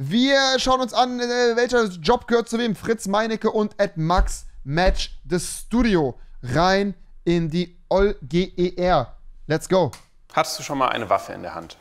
Wir schauen uns an, welcher Job gehört zu wem. Fritz Meinecke und @Max Match the Studio. Rein in die OLGER. Let's go. Hattest du schon mal eine Waffe in der Hand?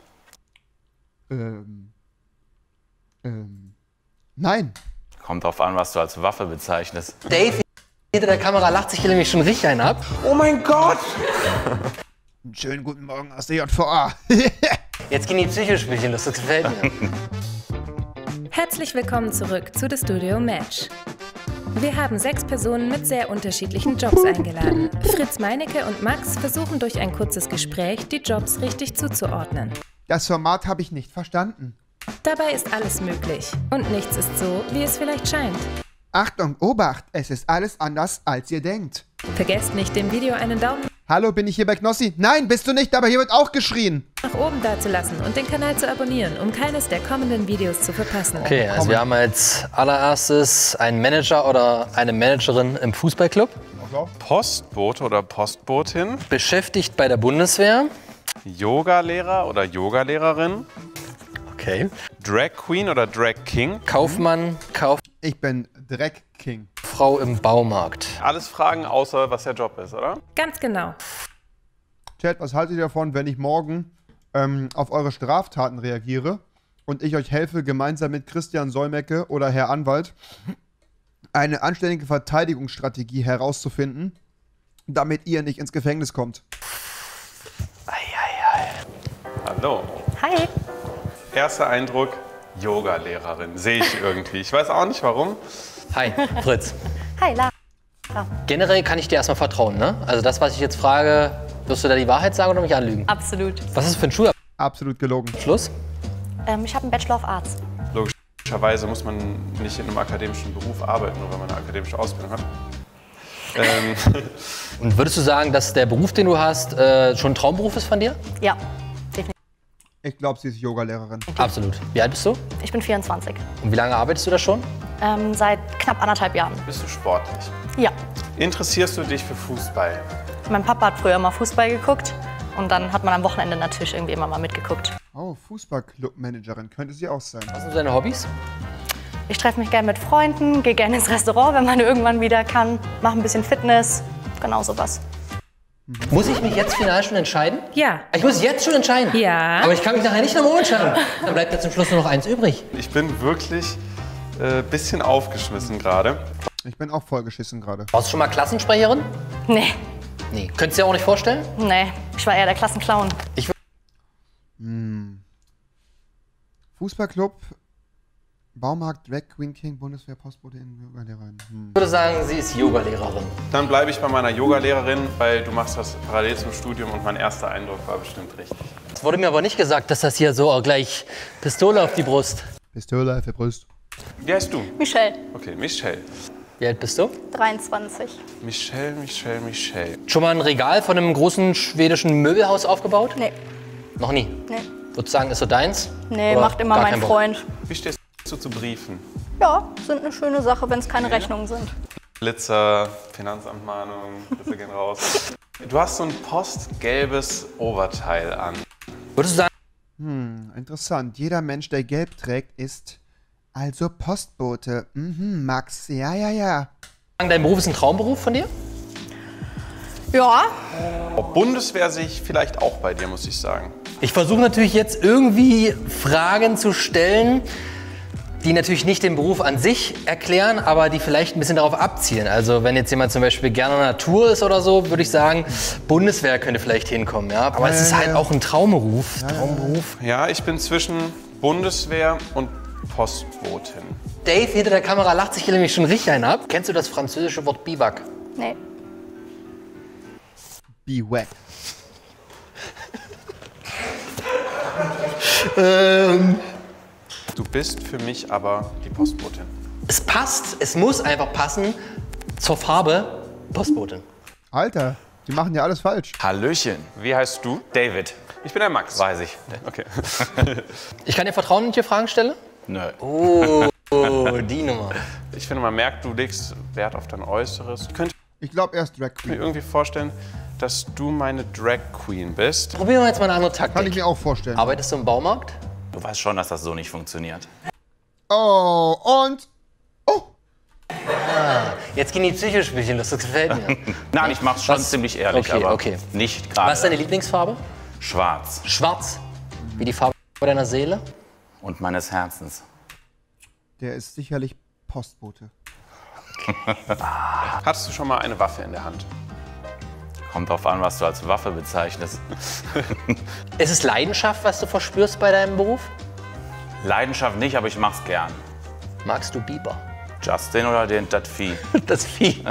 Nein. Kommt drauf an, was du als Waffe bezeichnest. Dave hinter der Kamera lacht sich hier nämlich schon richtig einen ab. Oh mein Gott! Einen schönen guten Morgen aus der JVA. Jetzt gehen die Psychospielchen los, das gefällt mir. Herzlich willkommen zurück zu The Studio Match. Wir haben 6 Personen mit sehr unterschiedlichen Jobs eingeladen. Fritz Meinecke und Max versuchen durch ein kurzes Gespräch, die Jobs richtig zuzuordnen. Das Format habe ich nicht verstanden. Dabei ist alles möglich und nichts ist so, wie es vielleicht scheint. Achtung, Obacht, es ist alles anders, als ihr denkt. Vergesst nicht, dem Video einen Daumen Hallo, bin ich hier bei Knossi? Nein, bist du nicht, aber hier wird auch geschrien. nach oben dazulassen und den Kanal zu abonnieren, um keines der kommenden Videos zu verpassen. Okay, also wir haben als allererstes einen Manager oder eine Managerin im Fußballclub. Postbote oder Postbotin? Beschäftigt bei der Bundeswehr. Yogalehrer oder Yogalehrerin? Okay. Drag Queen oder Drag King? Kaufmann, Ich bin Dreck King. Kauffrau im Baumarkt. Alles Fragen, außer was der Job ist, oder? Ganz genau. Chat, was haltet ihr davon, wenn ich morgen auf eure Straftaten reagiere und ich euch helfe, gemeinsam mit Christian Solmecke oder Herr Anwalt eine anständige Verteidigungsstrategie herauszufinden, damit ihr nicht ins Gefängnis kommt? Hallo. Hi. Erster Eindruck, Yogalehrerin. Sehe ich irgendwie. Ich weiß auch nicht warum. Hi, Fritz. Hi, Lara. Generell kann ich dir erstmal vertrauen, ne? Also das, was ich jetzt frage, wirst du da die Wahrheit sagen oder mich anlügen? Absolut. Was ist das für ein Schulabschluss? Absolut gelogen. Ich habe einen Bachelor of Arts. Logischerweise muss man nicht in einem akademischen Beruf arbeiten, nur wenn man eine akademische Ausbildung hat. Und würdest du sagen, dass der Beruf, den du hast, schon ein Traumberuf ist von dir? Ja, definitiv. Ich glaube, sie ist Yogalehrerin. Absolut. Wie alt bist du? Ich bin 24. Und wie lange arbeitest du da schon? Seit knapp 1,5 Jahren. Bist du sportlich? Ja. Interessierst du dich für Fußball? Mein Papa hat früher mal Fußball geguckt und dann hat man am Wochenende natürlich irgendwie immer mal mitgeguckt. Oh, Fußballclubmanagerin könnte sie auch sein. Was sind deine Hobbys? Ich treffe mich gerne mit Freunden, gehe gerne ins Restaurant, wenn man irgendwann wieder kann, mache ein bisschen Fitness, genau sowas. Muss ich mich jetzt final schon entscheiden? Ja. Ich muss jetzt schon entscheiden? Ja. Aber ich kann mich nachher nicht nochmal entscheiden. Dann bleibt jetzt zum Schluss nur noch eins übrig. Ich bin wirklich ein bisschen aufgeschmissen gerade. Ich bin auch vollgeschissen gerade. Warst du schon mal Klassensprecherin? Nee, Nee. Könntest du dir auch nicht vorstellen? nee, ich war eher der Klassenclown. Fußballclub, Baumarkt, Drag Queen King, Bundeswehr, Postbotin, Yogalehrerin. Ich würde sagen, sie ist Yogalehrerin. Dann bleibe ich bei meiner Yogalehrerin, weil du machst das parallel zum Studium und mein erster Eindruck war bestimmt richtig. Es wurde mir aber nicht gesagt, dass das hier so gleich Pistole auf die Brust. Pistole auf der Brust. Wie heißt du? Michelle, Okay, Michelle. Wie alt bist du? 23. Michelle. Schon mal ein Regal von einem großen schwedischen Möbelhaus aufgebaut? Nee, Noch nie. nee. Würdest du sagen, ist so deins? Nee, Oder macht immer gar mein keinen Bock? Freund. Wie stehst du zu Briefen? Ja, sind eine schöne Sache, wenn es keine Rechnungen sind. Blitzer, Finanzamtmahnung, Grüße gehen raus. Du hast so ein postgelbes Oberteil an. Würdest du sagen, Interessant. Jeder Mensch, der gelb trägt, ist also Postbote. Max. Ja. dein Beruf ist ein Traumberuf von dir? Ja, Bundeswehr sehe ich vielleicht auch bei dir, muss ich sagen. Ich versuche natürlich jetzt irgendwie Fragen zu stellen, die natürlich nicht den Beruf an sich erklären, aber die vielleicht ein bisschen darauf abzielen. Also wenn jetzt jemand zum Beispiel gerne Natur ist oder so, würde ich sagen, Bundeswehr könnte vielleicht hinkommen. Ja? Aber es ist halt auch ein Traumberuf. Ja, ich bin zwischen Bundeswehr und Postbotin. Dave hinter der Kamera lacht sich hier nämlich schon richtig einen ab. Kennst du das französische Wort Biwak? nee. Be wet. Du bist für mich aber die Postbotin. Es passt, es muss einfach passen zur Farbe Postbotin. Alter, die machen ja alles falsch. Hallöchen. Wie heißt du? David. Ich bin der Max. Weiß ich. Okay. Ich kann dir vertrauen, wenn ich dir Fragen stelle? Nö. Oh, die Nummer. Ich finde, man merkt, du legst Wert auf dein Äußeres. Ich könnte Ich glaube, er ist Drag mir Queen. irgendwie vorstellen, dass du meine Drag Queen bist. Probieren wir jetzt mal eine andere Kann ich Taktik. mir auch vorstellen. Arbeitest du im Baumarkt? Du weißt schon, dass das so nicht funktioniert. Oh, und... Oh, Jetzt gehen die Psychospielchen los, das gefällt mir. Nein, ich mach's schon Was? ziemlich ehrlich, Okay, aber okay. nicht gerade. Was ist deine Lieblingsfarbe? Schwarz Schwarz. Wie die Farbe deiner Seele? und meines Herzens. der ist sicherlich Postbote. Hattest du schon mal eine Waffe in der Hand? Kommt drauf an, was du als Waffe bezeichnest. Ist es Leidenschaft, was du verspürst bei deinem Beruf? Leidenschaft nicht, aber ich mach's gern. Magst du Biber? Justin oder das Vieh? Das Vieh.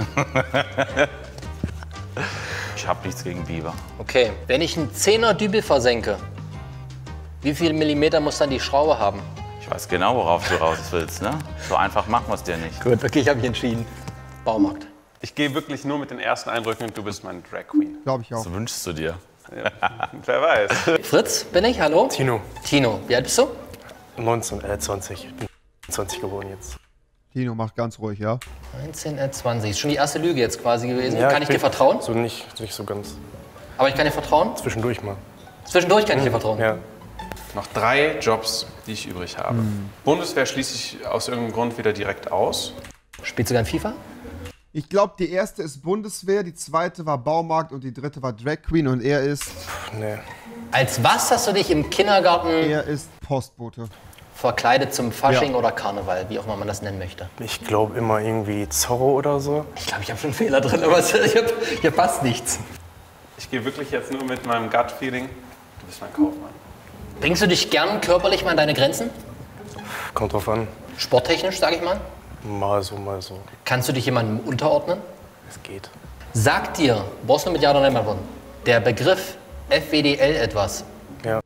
Ich hab nichts gegen Biber. Okay, wenn ich einen 10er Dübel versenke, wie viel Millimeter muss dann die Schraube haben? Ich weiß genau, worauf du raus willst, ne? So einfach machen wir es dir nicht. Gut, okay, ich habe mich entschieden. Baumarkt. Ich gehe wirklich nur mit den ersten Eindrücken und du bist meine Drag Queen. Glaube ich auch. Was wünschst du dir? Wer weiß. Fritz, bin ich? Hallo? Tino, Tino, wie alt bist du? 20. Ich bin 20 geworden jetzt. Tino macht ganz ruhig, ja? 19, 20. Ist schon die erste Lüge jetzt quasi gewesen. Ja, Kann ich dir bin vertrauen? So nicht so ganz. Aber ich kann dir vertrauen? Zwischendurch mal. Zwischendurch kann ich dir vertrauen. Ja. Noch 3 Jobs, die ich übrig habe. Bundeswehr schließe ich aus irgendeinem Grund wieder direkt aus. Spielst du gern FIFA? Ich glaube, die erste ist Bundeswehr, die zweite war Baumarkt und die dritte war Drag Queen und er ist Nee. Als was hast du dich im Kindergarten Postbote. verkleidet zum Fasching Ja. oder Karneval, wie auch immer man das nennen möchte? Ich glaube immer irgendwie Zorro oder so. Ich glaube, ich habe schon einen Fehler drin, aber hier passt nichts. Ich gehe wirklich jetzt nur mit meinem Gut-Feeling. Du bist mein Kaufmann. Bringst du dich gern körperlich mal an deine Grenzen? Kommt drauf an. Sporttechnisch, sage ich mal. Mal so, mal so. Kannst du dich jemandem unterordnen? Es geht. Sagt dir, brauchst du mit Ja oder Nein beantworten, der Begriff FWDL etwas? Ja.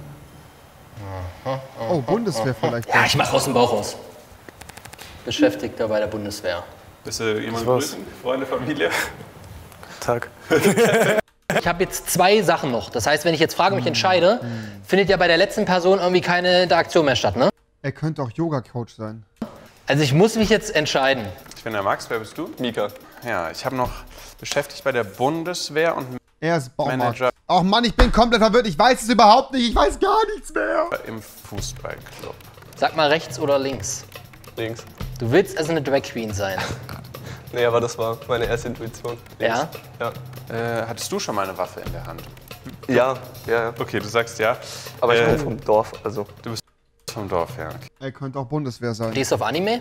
Oh, Bundeswehr vielleicht. Ja, ich mache aus dem Bauch raus. Beschäftigter bei der Bundeswehr. Bist du jemand war's. grüßen? Freunde, Familie? Tag. Ich habe jetzt 2 Sachen noch. Das heißt, wenn ich jetzt frage, mich entscheide, findet ja bei der letzten Person irgendwie keine Interaktion mehr statt, ne? Er könnte auch Yoga-Coach sein. Also ich muss mich jetzt entscheiden. Ich bin der Max, wer bist du? Mika. Ja, ich habe noch beschäftigt bei der Bundeswehr und Er ist Baumarkt. Manager Ach Mann, ich bin komplett verwirrt. Ich weiß es überhaupt nicht. Ich weiß gar nichts mehr. im Fußballclub. Sag mal rechts oder links. Links. Du willst also eine Drag Queen sein. Nee, aber das war meine erste Intuition. Links. Ja? Ja. Hattest du schon mal eine Waffe in der Hand? Ja, ja. Okay, du sagst ja. Aber ich komme vom Dorf, also Vom Dorf, ja. Okay. Er könnte auch Bundeswehr sein. Stehst du auf Anime?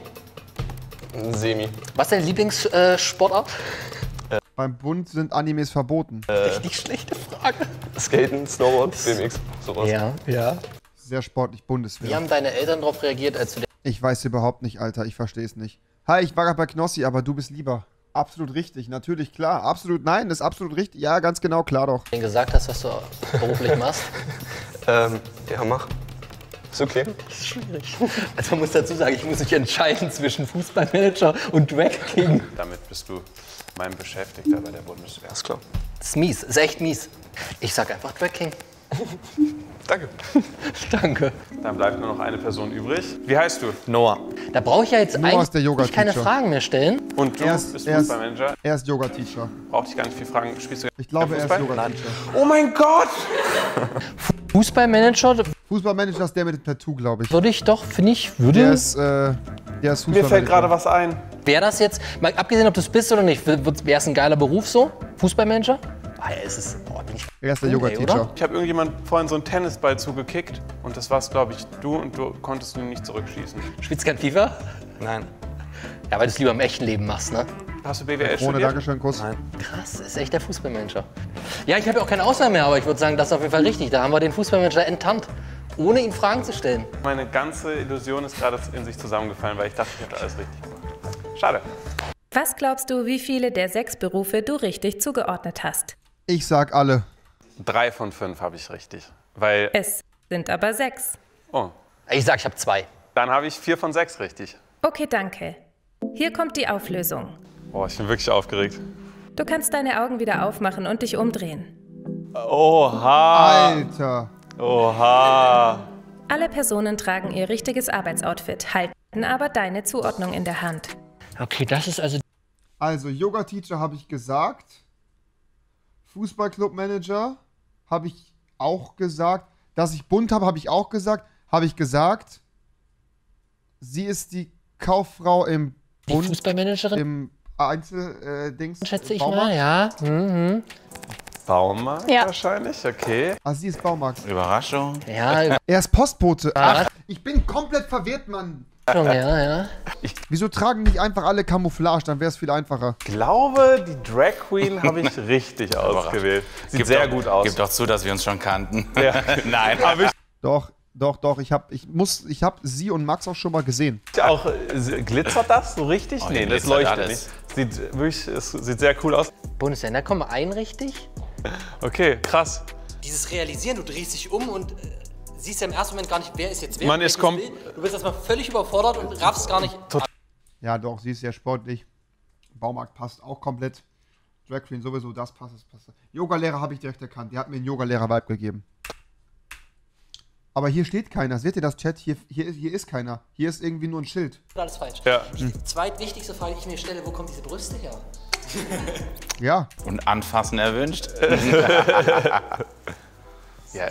semi. Was ist deine Lieblingssportart? Beim Bund sind Animes verboten. Richtig schlechte Frage. Skaten, Snowboard, BMX, sowas. Ja. Sehr sportlich Wie Bundeswehr. haben deine Eltern darauf reagiert, als du Ich weiß überhaupt nicht, Alter. Ich verstehe es nicht. Hi, ich war gerade bei Knossi, aber du bist lieber. Absolut richtig. Natürlich, klar. Absolut, nein, das ist absolut richtig. Ja, ganz genau, klar doch. denen gesagt hast, was du beruflich machst? Ja, mach. Ist okay. Das ist schwierig. Also man muss dazu sagen, ich muss mich entscheiden zwischen Fußballmanager und Drag King. Damit bist du mein Beschäftigter bei der Bundeswehr. Ist klar. Das ist mies, ist echt mies. Ich sag einfach Drag King. Danke. Danke. Dann bleibt nur noch eine Person übrig. Wie heißt du? Noah. Da brauche ich ja jetzt Noah ist der eigentlich Yoga-Teacher. keine Fragen mehr stellen. Und du Er ist- bist er ist- Fußballmanager. Er ist Yoga-Teacher. Braucht dich gar nicht viel fragen. Spielst du Ich glaube, er ist Fußball? Yoga-Teacher. Oh mein Gott! Fußballmanager Fußballmanager ist der mit dem Tattoo, glaube ich. würde ich doch, finde ich, Der ist Fußballmanager. Mir fällt gerade was ein. Wäre das jetzt, mal abgesehen, ob du es bist oder nicht, wäre es ein geiler Beruf so? Fußballmanager? Ah, ja, es ist, bin ich Er ist der Okay, Yoga-Teacher. oder? Ich habe irgendjemand vorhin so einen Tennisball zugekickt und das war's, glaube ich, du und du konntest ihn nicht zurückschießen. Spielst du kein FIFA? Nein. Ja, weil du es lieber im echten Leben machst, ne? Hast du BWL Ohne studiert? Dankeschön, Kuss. Nein. Krass, ist echt der Fußballmanager. Ja, ich habe ja auch keine Auswahl mehr, aber ich würde sagen, das ist auf jeden Fall richtig. Da haben wir den Fußballmanager enttarnt, ohne ihn Fragen zu stellen. Meine ganze Illusion ist gerade in sich zusammengefallen, weil ich dachte, ich hätte alles richtig gemacht. Schade. Was glaubst du, wie viele der 6 Berufe du richtig zugeordnet hast? Ich sag alle. 3 von 5 habe ich richtig. Weil, Es sind aber 6. oh, Ich sag, ich habe 2. dann habe ich 4 von 6 richtig. Okay, danke. Hier kommt die Auflösung. Oh, ich bin wirklich aufgeregt. Du kannst deine Augen wieder aufmachen und dich umdrehen. Oha! Alter. Oha! Alle Personen tragen ihr richtiges Arbeitsoutfit, halten aber deine Zuordnung in der Hand. Okay, das ist also... Also, Yoga-Teacher habe ich gesagt. Fußballclub-Manager habe ich auch gesagt. Dass ich bunt habe, habe ich auch gesagt. Habe ich gesagt. Sie ist die Kauffrau im Die Bund, Fußballmanagerin, im Einzeldings. schätze ich Baumarkt? mal, ja. Mhm. Baumarkt Ja. wahrscheinlich, okay. Ah, sie ist Baumarkt. Überraschung. Ja, Er ist Postbote. Ach. Ich bin komplett verwirrt, Mann. ja. Wieso tragen nicht einfach alle Camouflage? Dann wäre es viel einfacher. Ich glaube, die Drag Queen habe ich richtig ausgewählt. Sieht sehr gut aus. Gib doch zu, dass wir uns schon kannten. Ja. Nein. Doch. Ich hab sie und Max auch schon mal gesehen. Auch glitzert das so richtig? Oh, Nee, hier das glitzert leuchtet alles. nicht. Sieht wirklich, es sieht sehr cool aus. Bundesländer kommen ein richtig. Okay, krass. Dieses Realisieren, du drehst dich um und siehst ja im ersten Moment gar nicht, wer ist jetzt wer. Man ist welches Bild. Du bist erstmal völlig überfordert und raffst gar nicht. Ja, doch, sie ist sehr sportlich. Baumarkt passt auch komplett. Drag Queen sowieso, das passt. Yogalehrer habe ich direkt erkannt. Die hat mir einen Yogalehrer-Vibe gegeben. Aber hier steht keiner. Seht ihr das, Chat? Hier ist keiner. Hier ist irgendwie nur ein Schild. Alles falsch. Ja. Die zweitwichtigste Frage, die ich mir stelle, wo kommen diese Brüste her? Ja. Und anfassen erwünscht. Ja.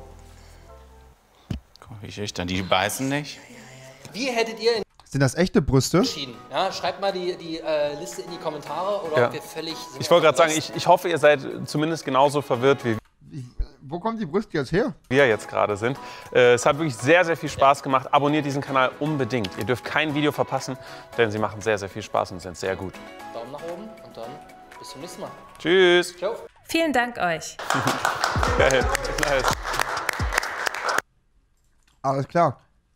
Guck, wie schüchtern. Die beißen nicht. Wie hättet ihr Sind das echte Brüste? entschieden? Ja, schreibt mal die Liste in die Kommentare oder Ja. ob wir völlig... Ich wollte gerade sagen, ich hoffe, ihr seid zumindest genauso verwirrt wie Wo kommen die Brüste jetzt her? wir jetzt gerade sind. Es hat wirklich sehr, sehr viel Spaß gemacht. Abonniert diesen Kanal unbedingt. Ihr dürft kein Video verpassen, denn sie machen sehr, sehr viel Spaß und sind sehr gut. Daumen nach oben und dann bis zum nächsten Mal. Tschüss. Ciao. Vielen Dank euch. Geil. Nice. Alles klar.